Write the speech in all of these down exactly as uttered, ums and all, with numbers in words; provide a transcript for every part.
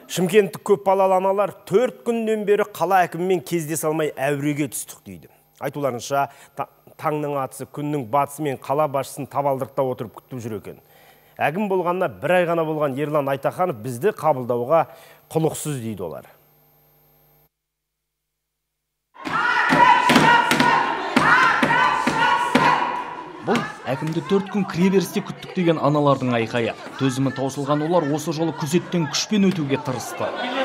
Шымкенттік көп балалы аналар төрт күннен бері қала әкімімен кездесе алмай әуреге түстік дейді. Айтуларынша, таңның атысы күннің батысымен қала басшысын табалдырықта отырып күтіп жүр екен. Әкім болғанына бір ай ғана болған Ерлан Айтаханов бізді қабылдауға құлықсыз дейді олар. Бұл әкімді төрт күн кіреберісте күттік деген аналардың айқайы. Төзімі таусылған олар осы жолы күзеттен күшпен өтуге тырысты.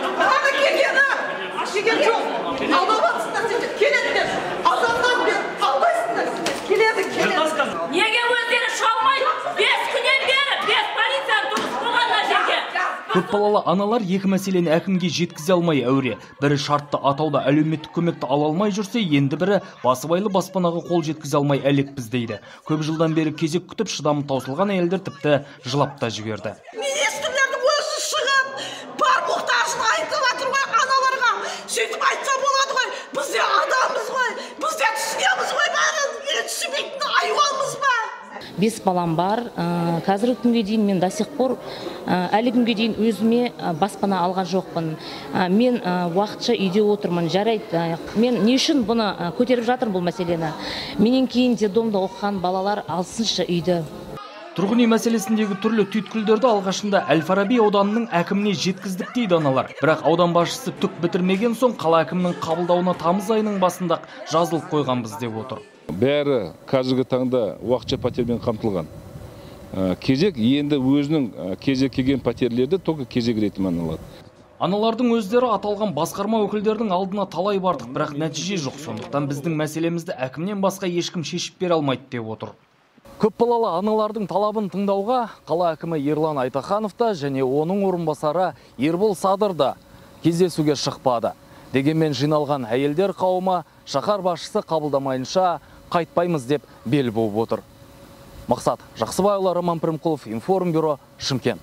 Көп балалы аналар екі мәселені әкімге жеткізе алмай әуре. Бірі шартты атауда әлеуметтік көмекті ала алмай жүрсе, енді бірі басыбайлы баспанаға қол жеткізе алмай әлекпіз дейді. Көп жылдан бері кезек күтіп шыдамы таусылған әйелдер тіпті жылап та жіберді. Министрлердің өзі шығып, бар мұқтажын айтып отырған аналарға сөйтіп айтса болады ғой. Біз де адамбыз ғой, біз де түсінеміз ғой бәрін. Мен түсінбейтін айуанбыз ба? Бес балам бар. Қазіргі күнге дейін мен до сих пор әлі күнге дейін өзіме баспана алған жоқпын. Мен уақытша үйде отырмын. Жарайды. Мен не үшін бұны көтеріп жатырмын бұл мәселені? Менен кейін детдомда оқыған балалар алсыншы үйді. Тұрғын үй мәселесіндегі түрлі түйткілдерді алғашында Әл-Фараби ауданының әкіміне жеткіздік дейді аналар. Бірақ аудан басшысы түк бітірмеген соң қала әкімінің қабылдауына тамыз айының басында жазылып қойғанбыз деп отыр. Бәрі қазіргі таңда уақытша пәтермен қамтылған. Кезек енді өзінің кезек келген пәтерлерді тоқы кезек ретімен алады. Аналардың өздері аталған басқарма өкілдердің алдына талай бардық, бірақ нәтиже жоқ. Сондықтан біздің мәселемізді әкімнен басқа ешкім шешіп бере алмайды деп отыр. Көп балалы аналардың талабын тыңдауға қала әкімі Ерлан Айтаханов та және оның орынбасары Ербол Садыр да кездесуге шықпады. Дегенмен жиналған әйелдер қауымы шаһар басшысы қабылдамайынша қайтпаймыз деп бел буып отыр. Мақсат Жақсыбайұлы, Роман Пірімқұлов, Информбюро, Шымкент.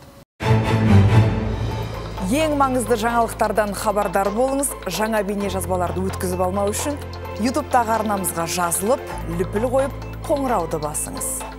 Ең маңызды жаңалықтардан хабардар болыңыз. Жаңа бейне жазбаларды өткізіп алмау үшін ютубтағы арнамызға жазылып, лүпіл қойып, қоңырауды басыңыз.